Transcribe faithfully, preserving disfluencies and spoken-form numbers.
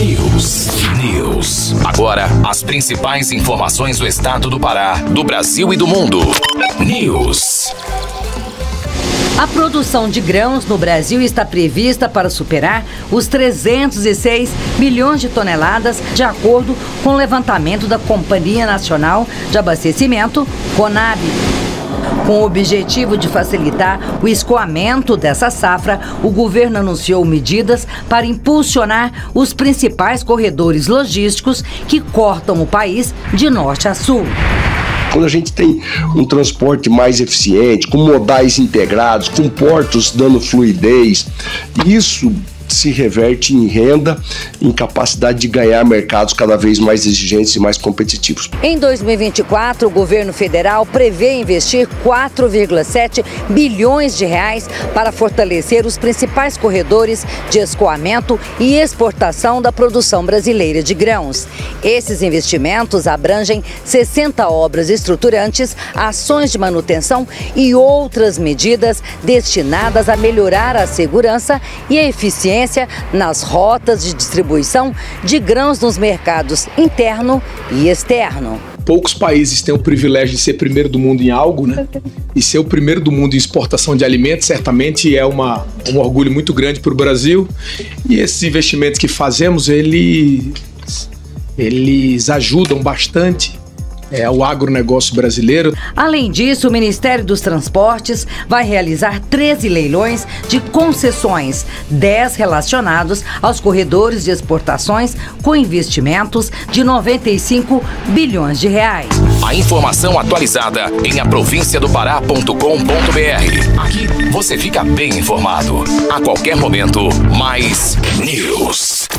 News. News. Agora, as principais informações do estado do Pará, do Brasil e do mundo. News. A produção de grãos no Brasil está prevista para superar os trezentos e seis milhões de toneladas, de acordo com o levantamento da Companhia Nacional de Abastecimento, CONAB. Com o objetivo de facilitar o escoamento dessa safra, o governo anunciou medidas para impulsionar os principais corredores logísticos que cortam o país de norte a sul. Quando a gente tem um transporte mais eficiente, com modais integrados, com portos dando fluidez, isso se reverte em renda, em capacidade de ganhar mercados cada vez mais exigentes e mais competitivos. Em dois mil e vinte e quatro, o governo federal prevê investir quatro vírgula sete bilhões de reais para fortalecer os principais corredores de escoamento e exportação da produção brasileira de grãos. Esses investimentos abrangem sessenta obras estruturantes, ações de manutenção e outras medidas destinadas a melhorar a segurança e a eficiência nas rotas de distribuição de grãos nos mercados interno e externo. Poucos países têm o privilégio de ser primeiro do mundo em algo, né? E ser o primeiro do mundo em exportação de alimentos certamente é uma, um orgulho muito grande para o Brasil. E esses investimentos que fazemos, eles, eles ajudam bastante É, o agronegócio brasileiro. Além disso, o Ministério dos Transportes vai realizar treze leilões de concessões, dez relacionados aos corredores de exportações com investimentos de noventa e cinco bilhões de reais. A informação atualizada em a província do pará ponto com ponto br. Aqui você fica bem informado. A qualquer momento, mais News.